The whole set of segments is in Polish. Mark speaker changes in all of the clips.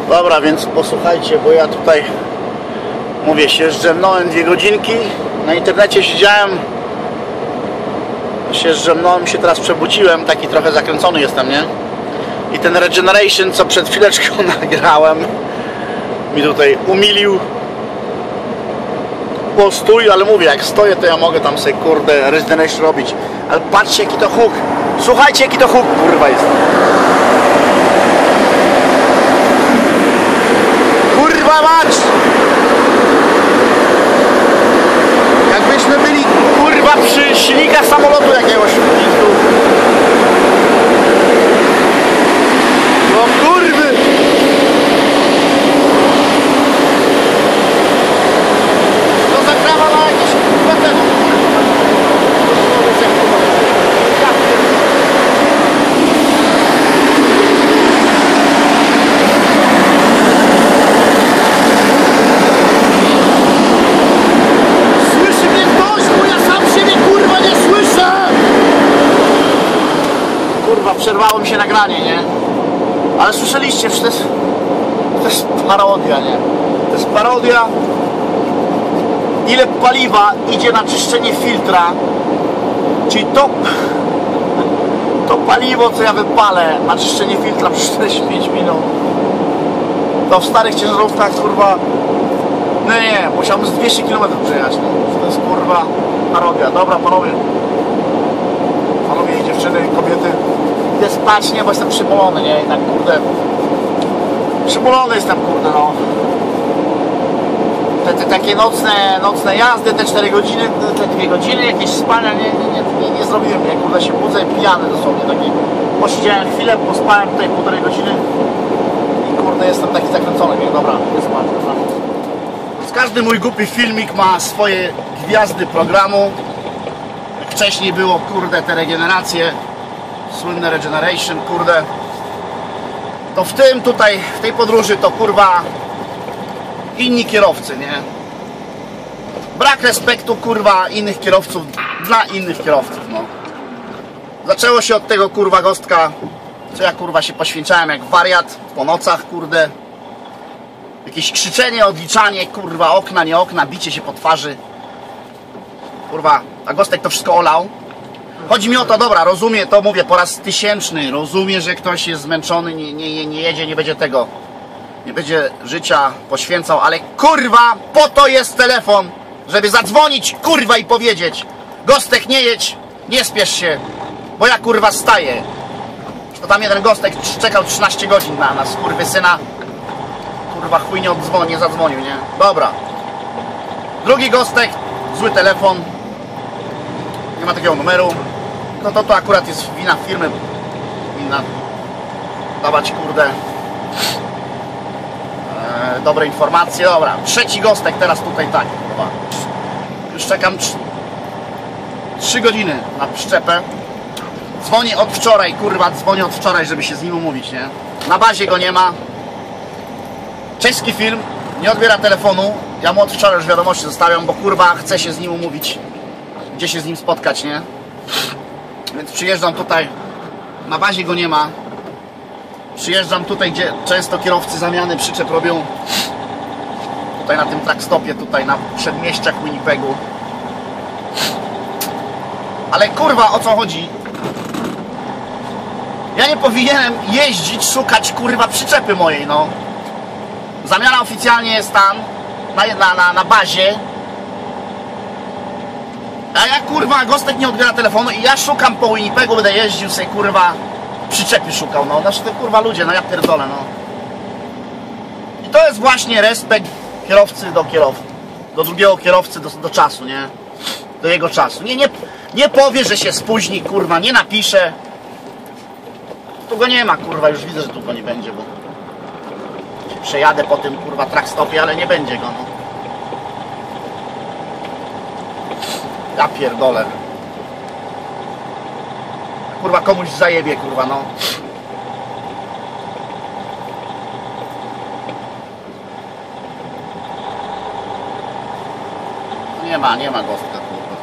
Speaker 1: Dobra, więc posłuchajcie, bo ja tutaj mówię, się zdrzemnąłem 2 godzinki. Na internecie siedziałem, się zdrzemnąłem, się teraz przebudziłem, taki trochę zakręcony jestem, nie? I ten Regeneration, co przed chwileczką nagrałem, mi tutaj umilił postój, ale mówię, jak stoję, to ja mogę tam sobie, kurde, Regeneration robić. Ale patrzcie, jaki to huk. Słuchajcie, jaki to huk, kurwa, jest. Kurwa mać! Jakbyśmy byli, kurwa, przy silnikach samolotu jakiegoś. No kurwy! To zakrawa na jakieś kurwa. Przerwało mi się nagranie, nie? Ale słyszeliście, że to jest parodia, nie? To jest parodia. Ile paliwa idzie na czyszczenie filtra, czyli to paliwo, co ja wypalę na czyszczenie filtra przez 45 minut, to w starych ciężarówkach, kurwa, no nie, musiałbym z 200 km przejechać, nie? To jest, kurwa, parodia. Dobra, panowie i dziewczyny, kobiety, idę spać, nie, bo jestem przymulony, nie, i tak, kurde, przymulony jestem, kurde, no. Te takie nocne jazdy, te 4 godziny, te 2 godziny, jakieś spania, nie zrobiłem, nie, kurde, się budzę pijany dosłownie, taki, posiedziałem chwilę, pospałem tutaj 1,5 godziny i, kurde, jestem taki zakręcony, nie, dobra, jest spać, dobra. Każdy mój głupi filmik ma swoje gwiazdy programu. Wcześniej było, kurde, te regeneracje, słynne Regeneration, kurde. To w tym tutaj, w tej podróży to, kurwa, inni kierowcy, nie? Brak respektu, kurwa, innych kierowców dla innych kierowców, no. Zaczęło się od tego, kurwa, gostka, co ja, kurwa, się poświęcałem jak wariat po nocach, kurde. Jakieś krzyczenie, odliczanie, kurwa, okna, nie okna, bicie się po twarzy. Kurwa, a gostek to wszystko olał. Chodzi mi o to, dobra, rozumiem, to mówię po raz 1000, rozumiem, że ktoś jest zmęczony, nie jedzie, nie będzie tego, nie będzie życia poświęcał, ale kurwa, po to jest telefon, żeby zadzwonić, kurwa, i powiedzieć: gostek, nie jedź, nie spiesz się, bo ja, kurwa, staję. To tam jeden gostek czekał 13 godzin na nas, skurwysyna. Kurwa, chuj nie zadzwonił, nie? Dobra. Drugi gostek, zły telefon, nie ma takiego numeru. No to akurat jest wina firmy. Winna dawać, kurde, dobre informacje. Dobra, trzeci gostek teraz tutaj, tak, kurwa. Już czekam 3 godziny na przyczepę. Dzwonię od wczoraj, kurwa, dzwonię od wczoraj, żeby się z nim umówić, nie? Na bazie go nie ma. Czeski film, nie odbiera telefonu. Ja mu od wczoraj już wiadomości zostawiam, bo, kurwa, chcę się z nim umówić, gdzie się z nim spotkać, nie? Więc przyjeżdżam tutaj, na bazie go nie ma. Przyjeżdżam tutaj, gdzie często kierowcy zamiany przyczep robią. Tutaj na tym trackstopie, tutaj na przedmieściach Winnipegu. Ale, kurwa, o co chodzi? Ja nie powinienem jeździć, szukać, kurwa, przyczepy mojej, no. Zamiana oficjalnie jest tam, na bazie. A ja, kurwa, gostek nie odbiera telefonu i ja szukam po Winnipegu, będę jeździł sobie, kurwa, przyczepy szukał, no. Znaczy, to, kurwa, ludzie, no ja pierdolę, no. I to jest właśnie respekt kierowcy do drugiego kierowcy, do czasu, nie? Do jego czasu. Nie powie, że się spóźni, kurwa, nie napisze. Tu go nie ma, kurwa, już widzę, że tu go nie będzie, bo przejadę po tym, kurwa, trackstopie, ale nie będzie go, no. Ja pierdolę. Kurwa, komuś zajebie, kurwa, no. Nie ma gostka, kurwa.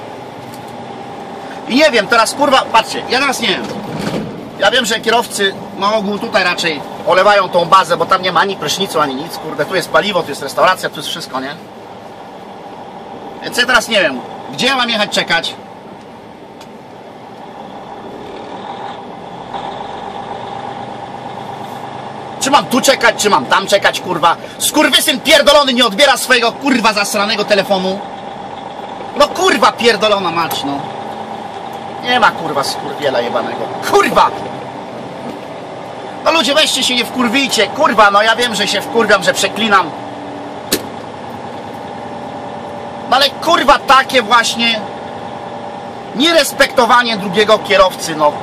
Speaker 1: I nie wiem, teraz, kurwa, patrzcie, ja teraz nie wiem. Ja wiem, że kierowcy na ogół tutaj raczej olewają tą bazę, bo tam nie ma ani prysznicu, ani nic, kurde, tu jest paliwo, tu jest restauracja, tu jest wszystko, nie? Więc ja teraz nie wiem, gdzie ja mam jechać czekać? Czy mam tu czekać, czy mam tam czekać, kurwa? Skurwysyn pierdolony nie odbiera swojego, kurwa, zasranego telefonu. No kurwa pierdolona mać, no. Nie ma, kurwa, skurwiela jebanego. Kurwa! No ludzie, weźcie się, nie wkurwijcie, kurwa, no ja wiem, że się wkurwiam, że przeklinam. No ale kurwa, takie właśnie nierespektowanie drugiego kierowcy, no.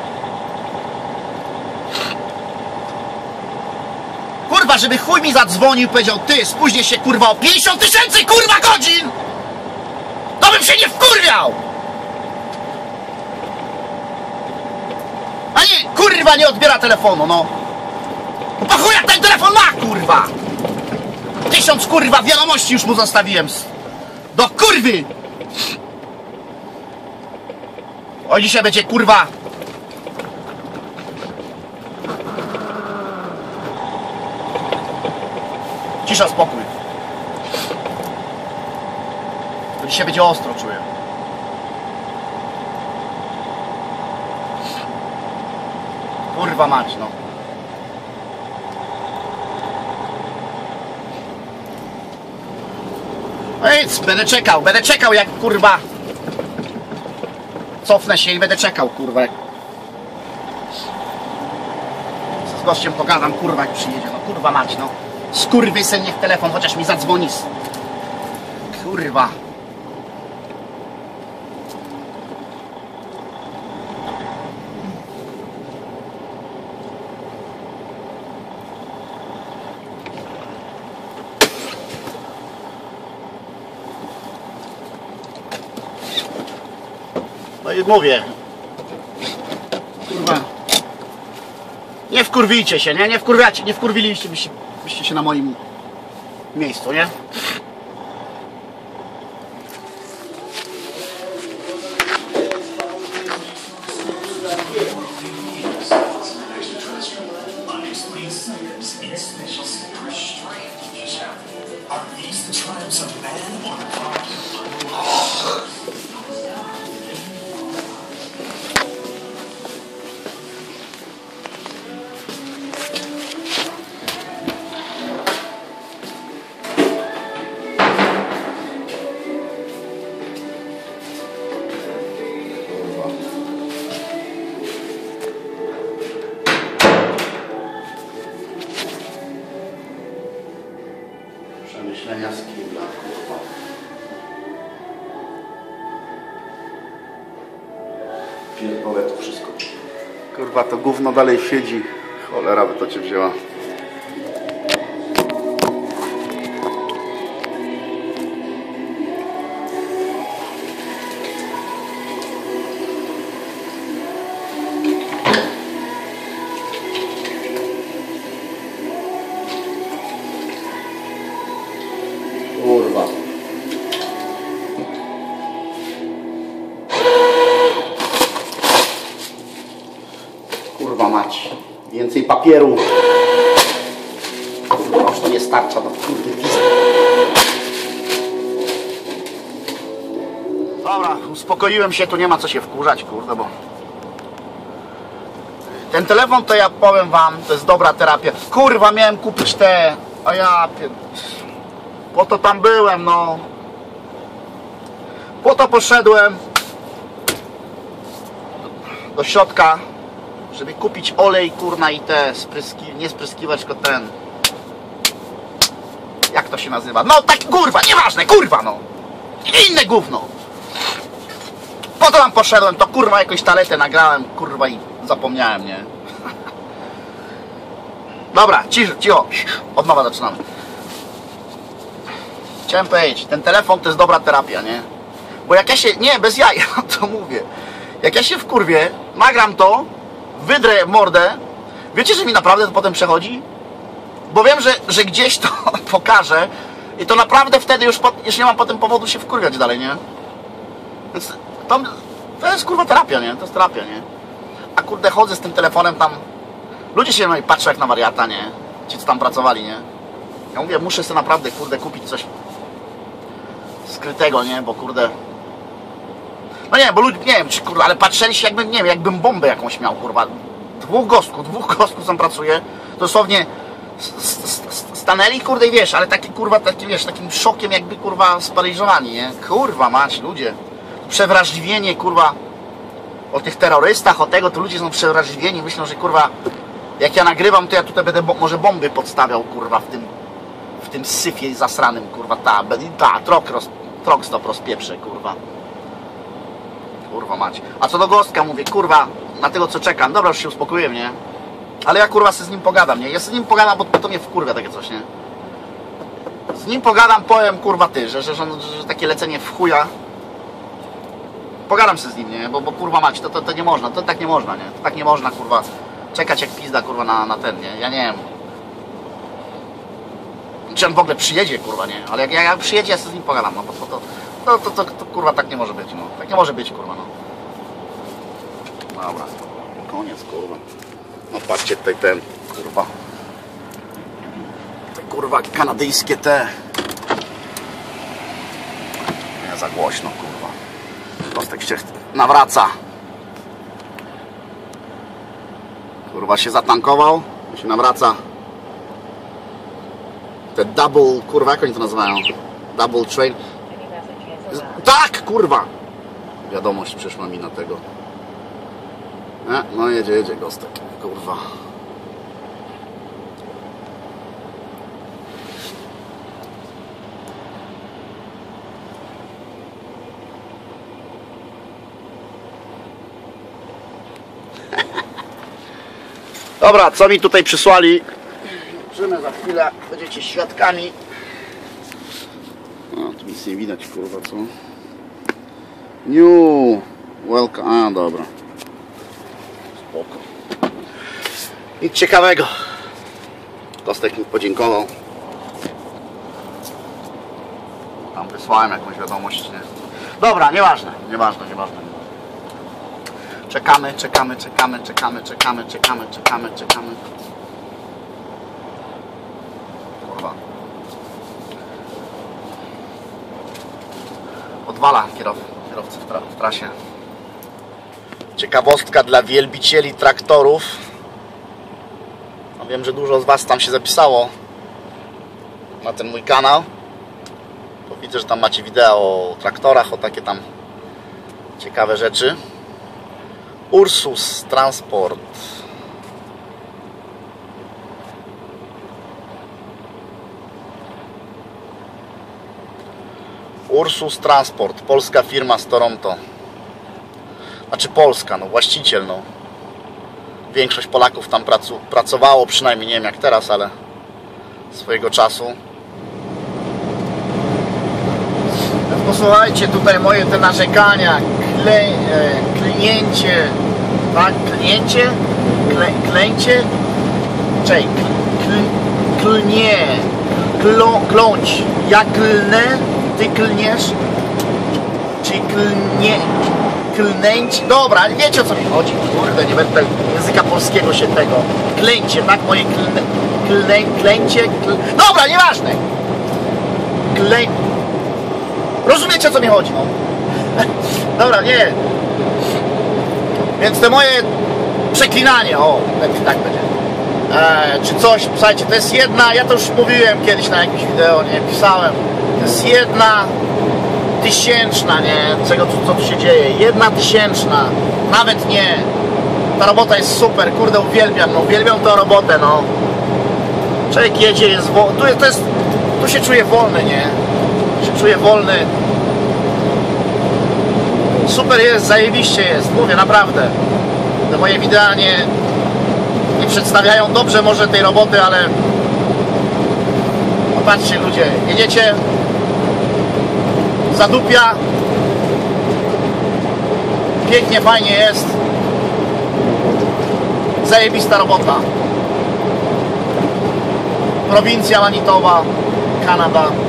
Speaker 1: Kurwa, żeby chuj mi zadzwonił i powiedział, ty, spóźnię się, kurwa, o 50 000, kurwa, godzin! To bym się nie wkurwiał! A nie, kurwa, nie odbiera telefonu, no. Po chuja ten telefon ma, kurwa! 1000, kurwa, wiadomości już mu zostawiłem. Do kurwy! O, dzisiaj będzie, kurwa... Cisza, spokój. To dzisiaj będzie ostro, czuję. Kurwa mać, no. No nic, będę czekał jak, kurwa. Cofnę się i będę czekał, kurwa. Z gościem pogadam, kurwa, jak przyjedzie, no kurwa mać, no. Skurwysyn, niech telefon chociaż mi zadzwoni. Kurwa. No i mówię. Kurwa. Nie wkurwijcie się, nie? Nie wkurwiliście byście się na moim miejscu, nie? Przemyślenia z kibla, kurwa. Pierdolę to wszystko. Kurwa, to gówno dalej siedzi. Cholera by to cię wzięła. Kurwa. Kurwa mać. Więcej papieru. Kurwa, już to nie starcza do kurwy pizdy. Dobra, uspokoiłem się, tu nie ma co się wkurzać, kurde, bo... Ten telefon to ja powiem wam, to jest dobra terapia. Kurwa, miałem kupić te... A ja... Po to tam byłem, no. Po to poszedłem do środka, żeby kupić olej, kurna, i te nie spryskiwać, tylko ten. Jak to się nazywa? No tak, kurwa, nieważne, kurwa, no. Inne gówno. Po to tam poszedłem, to kurwa jakąś taletę nagrałem, kurwa, i zapomniałem, nie? Dobra, cicho, od nowa zaczynamy. Chciałem powiedzieć, ten telefon to jest dobra terapia, nie? Bo jak ja się, nie, bez jaj, to mówię. Jak ja się wkurwię, nagram to, wydrę mordę, wiecie, że mi naprawdę to potem przechodzi? Bo wiem, że gdzieś to pokażę i to naprawdę wtedy już nie mam potem powodu się wkurwiać dalej, nie? Więc to jest kurwa terapia, nie? To jest terapia, nie? A kurde, chodzę z tym telefonem tam Ludzie się na mnie patrzą jak na wariata, nie? Ci, co tam pracowali, nie? Ja mówię, muszę sobie naprawdę, kurde, kupić coś skrytego, nie? Bo kurde... No nie, bo ludzie, nie wiem, czy kurde, ale patrzyli się jakbym, nie wiem, jakbym bombę jakąś miał, kurwa. Dwóch gostków tam pracuje, dosłownie stanęli, kurde, i wiesz, ale taki, kurwa, taki, wiesz, takim szokiem jakby, kurwa, sparaliżowani, nie? Kurwa mać, ludzie. Przewrażliwienie, kurwa, o tych terrorystach, o tego, to ludzie są przewrażliwieni, myślą, że, kurwa, jak ja nagrywam, to ja tutaj będę może bomby podstawiał, kurwa, w tym syfie zasranym, kurwa, trok stop rozpieprzę, kurwa. Kurwa mać. A co do Gostka mówię, kurwa, na tego co czekam, dobra, już się uspokoję, nie? Ale ja, kurwa, z nim pogadam, nie? Ja z nim pogadam, bo to mnie wkurwia takie coś, nie? Z nim pogadam, powiem, kurwa, ty, że takie lecenie w chuja. Pogadam się z nim, nie? Bo kurwa mać, to nie można, to tak nie można, nie? To tak nie można, kurwa, czekać jak pizda, kurwa, na ten, nie? Ja nie wiem. Czy on w ogóle przyjedzie, kurwa, nie? Ale jak przyjedzie, ja się z nim pogadam, no bo to kurwa, tak nie może być, no. Tak nie może być, kurwa, no. Dobra, koniec, kurwa. No patrzcie tutaj ten, kurwa. Te, kurwa, kanadyjskie te. Nie za głośno, kurwa. Kostek się nawraca. Kurwa, się zatankował, się nawraca. Te double, kurwa, jak oni to nazywają? Double train. Tak, kurwa! Wiadomość przyszła mi na tego. No jedzie Gostek, kurwa. Dobra, co mi tutaj przysłali? Zobaczymy za chwilę, będziecie świadkami. No, tu nic nie widać, kurwa, co? New welcome, a dobra. Spoko. Nic ciekawego. Kostek mi podziękował. Tam wysłałem jakąś wiadomość, nie? Dobra, nieważne. Czekamy. Kurwa. Odwala kierowcy w trasie. Ciekawostka dla wielbicieli traktorów. No wiem, że dużo z was tam się zapisało na ten mój kanał. To widzę, że tam macie wideo o traktorach, o takie tam ciekawe rzeczy. Ursus Transport. Ursus Transport, polska firma z Toronto. Znaczy polska, no właściciel, no. Większość Polaków tam pracowało, przynajmniej nie wiem jak teraz, ale swojego czasu. Posłuchajcie tutaj moje te narzekania, klnięcie, tak, klęcie, czej, kląć, ja klnę, ty klniesz, czy klnęć, dobra, wiecie o co mi chodzi, kurde, nie będę języka polskiego się tego, klęcie, tak, moje klęcie, dobra, nieważne, rozumiecie o co mi chodzi, no. Dobra, nie. Więc te moje przeklinanie, o, tak będzie. Czy coś, słuchajcie, to jest jedna, ja to już mówiłem kiedyś na jakimś wideo, nie, pisałem. To jest 1/1000, nie, czego, co tu się dzieje. 1/1000, nawet nie. Ta robota jest super, kurde, uwielbiam, no, uwielbiam tę robotę, no. Człowiek jedzie, jest wolny, tu się czuje wolny, nie. Się czuje wolny. Super jest, zajebiście jest, mówię, naprawdę. Te moje wideo nie przedstawiają dobrze może tej roboty, ale popatrzcie ludzie, jedziecie, zadupia, pięknie, fajnie jest, zajebista robota. Prowincja Manitoba, Kanada.